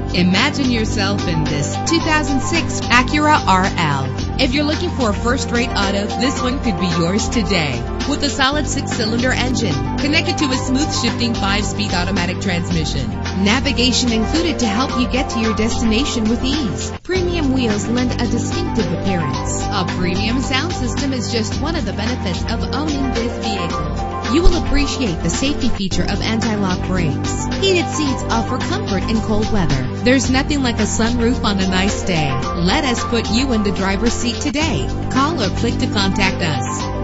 Imagine yourself in this 2006 Acura RL. If you're looking for a first-rate auto, this one could be yours today. With a solid 6-cylinder engine connected to a smooth shifting 5-speed automatic transmission. Navigation included to help you get to your destination with ease. Premium wheels lend a distinctive appearance. A premium sound system is just one of the benefits of owning this vehicle. You will appreciate the safety feature of anti-lock brakes. Heated seats offer comfort in cold weather. There's nothing like a sunroof on a nice day. Let us put you in the driver's seat today. Call or click to contact us.